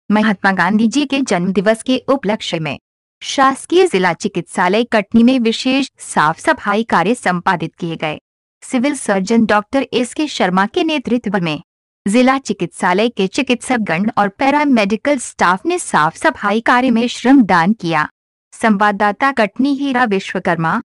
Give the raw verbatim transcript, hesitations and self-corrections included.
महात्मा गांधी जी के जन्म दिवस के उपलक्ष्य में शासकीय जिला चिकित्सालय कटनी में विशेष साफ सफाई कार्य संपादित किए गए। सिविल सर्जन डॉक्टर एस के शर्मा के नेतृत्व में जिला चिकित्सालय के चिकित्सकगण और पैरामेडिकल स्टाफ ने साफ सफाई कार्य में श्रमदान किया। संवाददाता कटनी हीरा विश्वकर्मा।